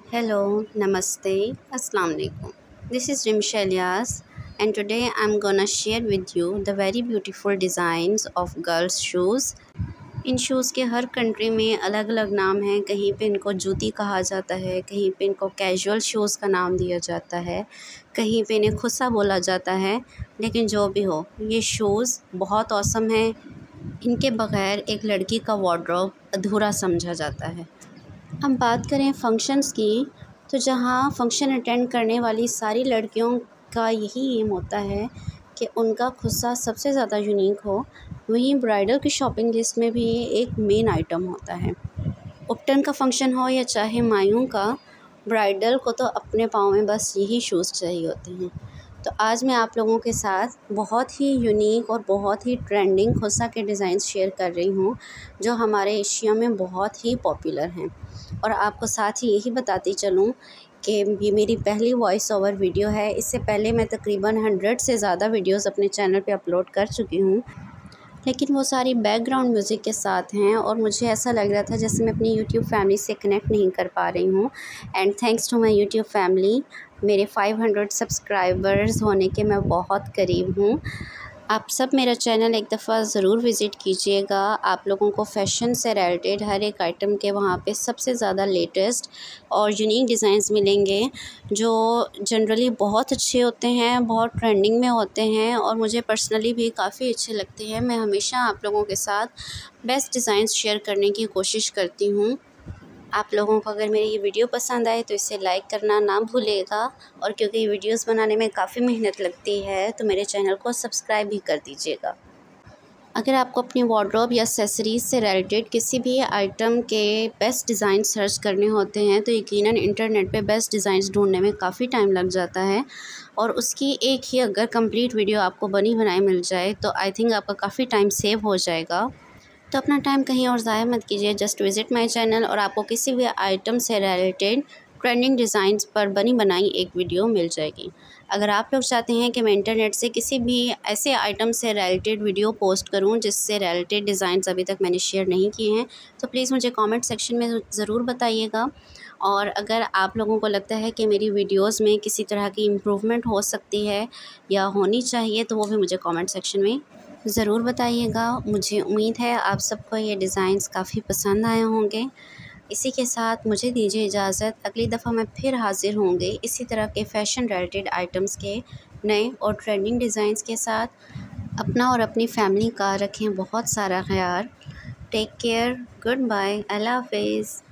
Hello, Namaste, Assalamu alaikum. This is Rimsha Ilyas, and today I'm gonna share with you the very beautiful designs of girls shoes. इन shoes के हर country में अलग अलग नाम हैं। कहीं पे इनको जूती कहा जाता है, कहीं पे इनको कैजुअल शूज़ का नाम दिया जाता है, कहीं पे इन्हें खुस्सा बोला जाता है। लेकिन जो भी हो, ये शूज़ बहुत औसम हैं। इनके बग़ैर एक लड़की का वार्डरोब अधूरा समझा जाता है। हम बात करें फ़ंक्शंस की, तो जहाँ फ़ंक्शन अटेंड करने वाली सारी लड़कियों का यही एम होता है कि उनका खुस्सा सबसे ज़्यादा यूनिक हो। वहीं ब्राइडल की शॉपिंग लिस्ट में भी ये एक मेन आइटम होता है। उपटन का फ़ंक्शन हो या चाहे मायूं का, ब्राइडल को तो अपने पाँव में बस यही शूज़ चाहिए होते हैं। तो आज मैं आप लोगों के साथ बहुत ही यूनिक और बहुत ही ट्रेंडिंग खुस्सा के डिज़ाइंस शेयर कर रही हूँ, जो हमारे एशिया में बहुत ही पॉपुलर हैं। और आपको साथ ही यही बताती चलूँ कि ये मेरी पहली वॉइस ओवर वीडियो है। इससे पहले मैं तकरीबन 100 से ज़्यादा वीडियोस अपने चैनल पे अपलोड कर चुकी हूँ, लेकिन वो सारी बैकग्राउंड म्यूज़िक के साथ हैं और मुझे ऐसा लग रहा था जैसे मैं अपनी यूट्यूब फैमिली से कनेक्ट नहीं कर पा रही हूँ। And thanks to my YouTube family, मेरे 500 सब्सक्राइबर्स होने के मैं बहुत करीब हूँ। आप सब मेरा चैनल एक दफ़ा ज़रूर विज़िट कीजिएगा। आप लोगों को फ़ैशन से रिलेटेड हर एक आइटम के वहाँ पे सबसे ज़्यादा लेटेस्ट और यूनिक डिज़ाइंस मिलेंगे, जो जनरली बहुत अच्छे होते हैं, बहुत ट्रेंडिंग में होते हैं और मुझे पर्सनली भी काफ़ी अच्छे लगते हैं। मैं हमेशा आप लोगों के साथ बेस्ट डिज़ाइंस शेयर करने की कोशिश करती हूँ। आप लोगों को अगर मेरी ये वीडियो पसंद आए तो इसे लाइक करना ना भूलिएगा, और क्योंकि ये वीडियोस बनाने में काफ़ी मेहनत लगती है तो मेरे चैनल को सब्सक्राइब भी कर दीजिएगा। अगर आपको अपनी वार्डरोब या एक्सेसरीज़ से रिलेटेड किसी भी आइटम के बेस्ट डिज़ाइन सर्च करने होते हैं तो यकीनन इंटरनेट पे बेस्ट डिज़ाइंस ढूंढने में काफ़ी टाइम लग जाता है, और उसकी एक ही अगर कंप्लीट वीडियो आपको बनी बनाई मिल जाए तो आई थिंक आपका काफ़ी टाइम सेव हो जाएगा। तो अपना टाइम कहीं और ज़ाया मत कीजिए, जस्ट विज़िट माय चैनल और आपको किसी भी आइटम से रिलेटेड ट्रेंडिंग डिज़ाइंस पर बनी बनाई एक वीडियो मिल जाएगी। अगर आप लोग चाहते हैं कि मैं इंटरनेट से किसी भी ऐसे आइटम से रिलेटेड वीडियो पोस्ट करूं जिससे रिलेटेड डिज़ाइंस अभी तक मैंने शेयर नहीं किए हैं, तो प्लीज़ मुझे कमेंट सेक्शन में ज़रूर बताइएगा। और अगर आप लोगों को लगता है कि मेरी वीडियोस में किसी तरह की इम्प्रूवमेंट हो सकती है या होनी चाहिए, तो वो भी मुझे कमेंट सेक्शन में ज़रूर बताइएगा। मुझे उम्मीद है आप सबको ये डिज़ाइंस काफ़ी पसंद आए होंगे। इसी के साथ मुझे दीजिए इजाज़त। अगली दफ़ा मैं फिर हाज़िर होंगी इसी तरह के फ़ैशन रिलेटेड आइटम्स के नए और ट्रेंडिंग डिज़ाइंस के साथ। अपना और अपनी फैमिली का रखें बहुत सारा ख्याल। Take care, goodbye, Allah हाफ़िज़।